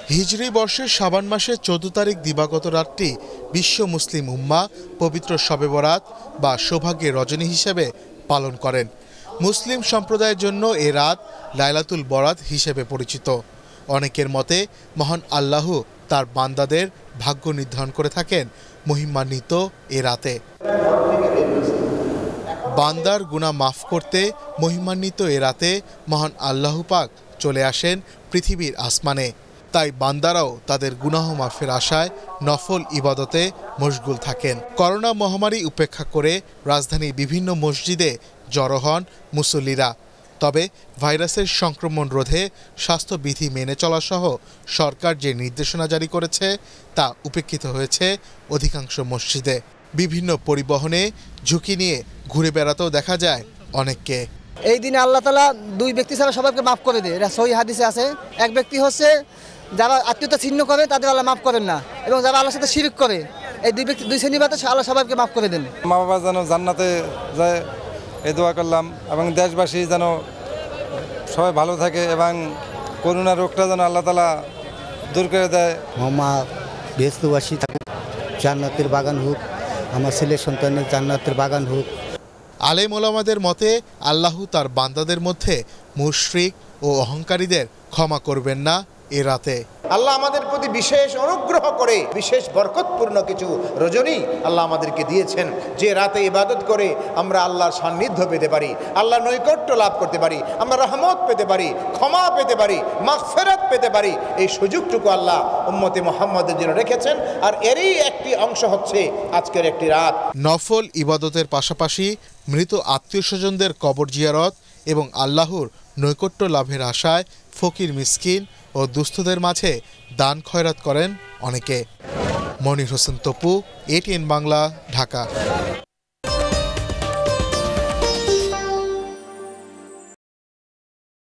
হিজরি বর্ষের শাবান মাসের 14 তারিখ দিবাগত রাতটি বিশ্ব মুসলিম উম্মাহ পবিত্র শবে বরাত বা সৌভাগ্যের রজনী হিসেবে পালন করেন। মুসলিম সম্প্রদায়ের জন্য এ রাত লাইলাতুল বরাত হিসেবে পরিচিত। অনেকের মতে মহান আল্লাহ তার বান্দাদের ভাগ্য নির্ধারণ করে থাকেন মহিমান্বিত এ রাতে। বান্দার গুনাহ মাফ করতে মহিমান্বিত এ রাতে মহান আল্লাহ পাক চলে আসেন পৃথিবীর আসমানে। তাই বান্দারাও তাদের গুনাহ মাফের আশায় নফল ইবাদতে মশগুল থাকেন। করোনা মহামারী উপেক্ষা করে রাজধানীর বিভিন্ন মসজিদে জড়ো হন মুসল্লিরা। তবে ভাইরাসের সংক্রমণ রোধে স্বাস্থ্যবিধি মেনে চলা সহ সরকার যে নির্দেশনা জারি করেছে তা উপেক্ষিত হয়েছে অধিকাংশ মসজিদে। বিভিন্ন পরিবহনে ঝুঁকি নিয়ে ঘুরে বেড়াতেও দেখা যায় অনেককে। এই দিনে আল্লাহ তাআলা দুই ব্যক্তি ছাড়া সবাইকে মাফ করে দেয়, এটা সহিহ হাদিসে আছে। এক ব্যক্তি হচ্ছে যারা আত্মীয়তা ছিন্ন করে তাদের আল্লাহ মাফ করেন না, এবং যারা আল্লাহর সাথে শিরক করে এই দুই শ্রেণীর বাদে আল্লাহ সবাইকে মাফ করে দেন। মা বাবা যেন জান্নাতে যায় এই দোয়া করলাম, এবং দেশবাসী যেন সবাই ভালো থাকে এবং করোনা রোগটা যেন আল্লাহ তাআলা দূর করে দেয়। মা বেহেশতবাসী থাকুক, জান্নাতের বাগান হোক, আমার ছেলের সন্তানের জান্নাতের বাগান হোক। আলেম ওলামাদের মতে আল্লাহ তার বান্দাদের মধ্যে মুশরিক ও অহংকারীদের ক্ষমা করবেন না এ রাতে। আল্লাহ আমাদের প্রতি বিশেষ অনুগ্রহ করে বিশেষ বরকতপূর্ণ কিছু রজনী আল্লাহ আমাদেরকে দিয়েছেন, যে রাতে ইবাদত করে আমরা আল্লাহর সান্নিধ্য পেতে পারি, আল্লাহর নৈকট্য লাভ করতে পারি, আমরা রহমত পেতে পারি, ক্ষমা পেতে পারি, মাগফিরাত পেতে পারি। এই সুযোগটুকু আল্লাহ উম্মতে মুহাম্মাদের জন্য রেখেছেন, আর এরই একটি অংশ হচ্ছে আজকের একটি রাত। নফল ইবাদতের পাশাপাশি মৃত আত্মীয় স্বজনদের কবর জিয়ারত এবং আল্লাহর নৈকট্য লাভের আশায় ফকির মিসকিন ও দুস্থদের মাঝে দান খয়রাত করেন অনেকে। মনির হোসেন তপু, ATN বাংলা, ঢাকা।